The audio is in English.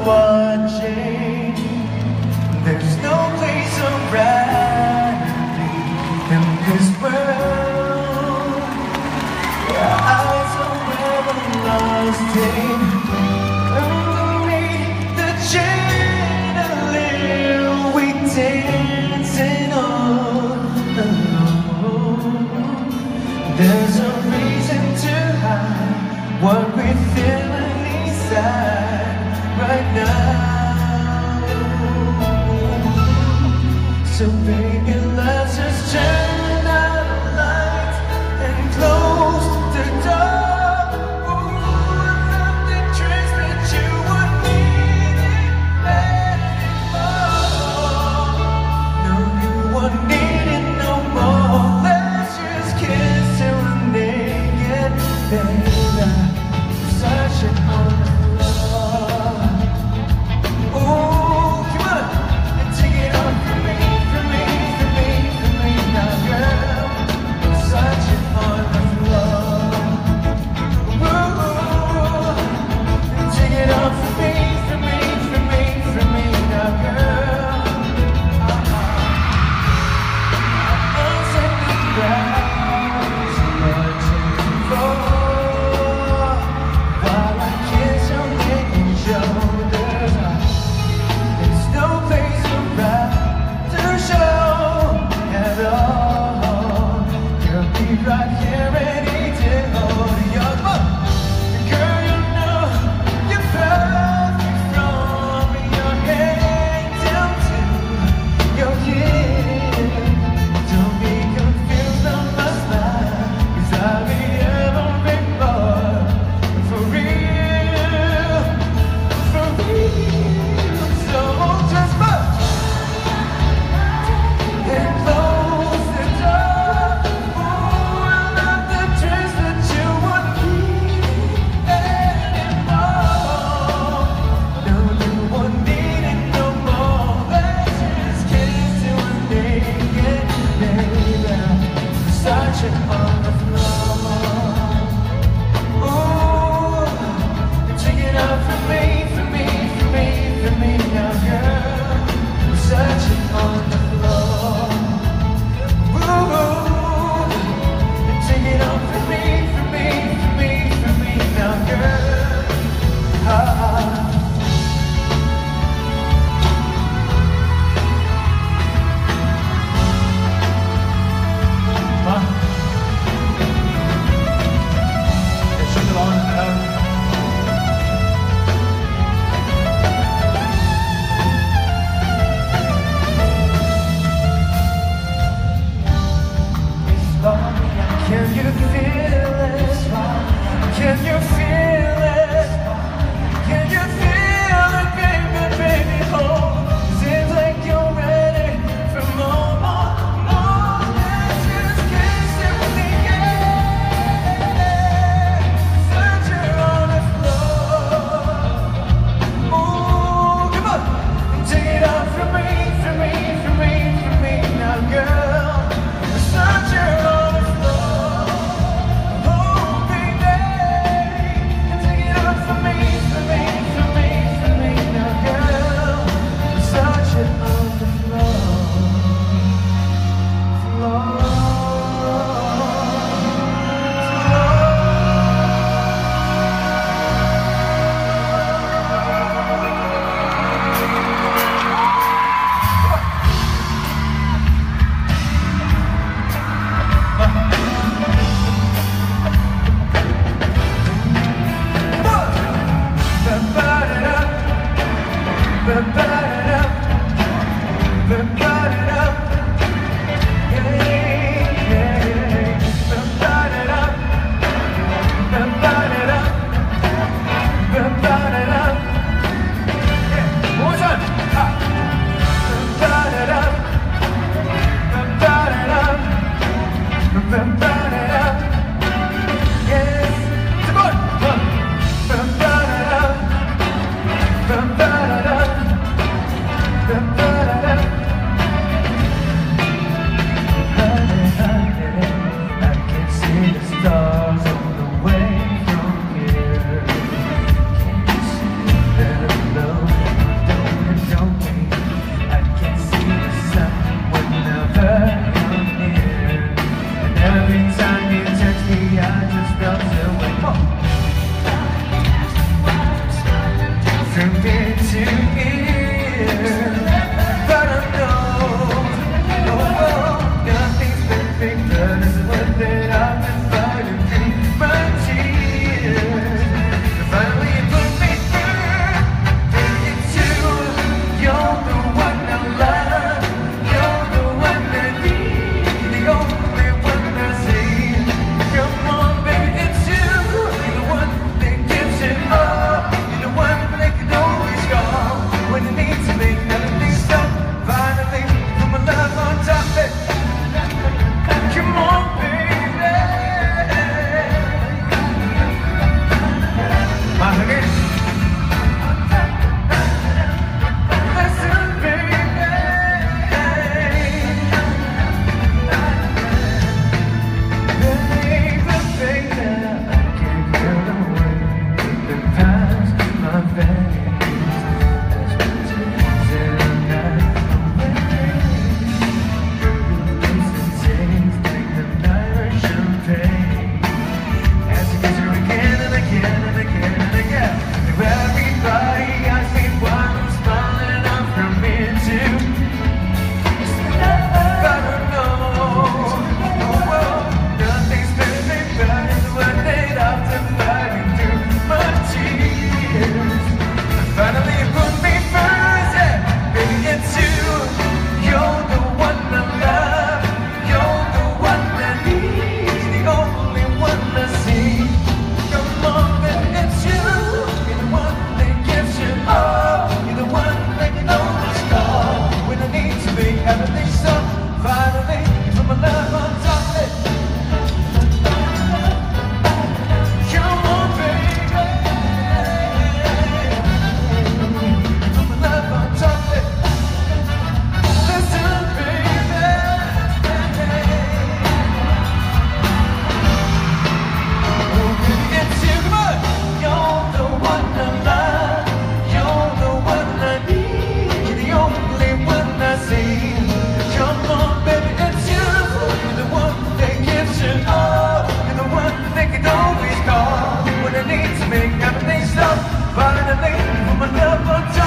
watching. There's no place I'd rather be in this world. Your eyes are everlasting. Underneath the chandelier, we dancing on alone. There's a reason to hide what we're feeling inside right now. So baby, let's just turn out the lights and close the door. Ooh, nothing tricks that you would need it anymore. No, you won't need it no more. Let's just kiss till we're naked, baby. Searching on the floor. Ooh, come on, and take it off from me, from me, from me, from me now, girl. Searching on the floor. Ooh, and take it off from me, from me, from me, from me now, girl. I'm on the ground, searching for. melts away. From ear to ear, but I know, nothing's perfect, but it's worth it. I've been fighting through my tears. Finally you put me through, take it to. You're the one I love, you're the one I need, the only one I see. Come on, baby, it's you. You're the one that gives it all. You're the one that can always call when you need to make everything stop. Finally, put my love on top of it. Come on, baby. My again. Listen, baby. Baby, baby, I can't get away with the past, my veins. As much as I'm not away. Listen, taste like the Irish champagne. As you kiss her again and again and again and again. Everybody asks me why I'm smiling up from ear to. But I know, nothing's perfect, but it's worth it after fighting through my tears. Finally you put me first, yeah, baby it's you. You're the one I love, you're the one I need, the only one I see. Come on, baby, it's you. You're the one that gives you all. You're the one that can always call when I need to make everything stop. Finally, you put my love on top of it. Come on, baby. Put my love on top of it. Listen, baby. Oh, baby, it's you. Come on. You're the one I love. You're the one I need. You're the only one I see. Come on, baby, it's you. You're the one that gives it all. You're the one that can always call when I need to make everything stop. Finally, put my love on top.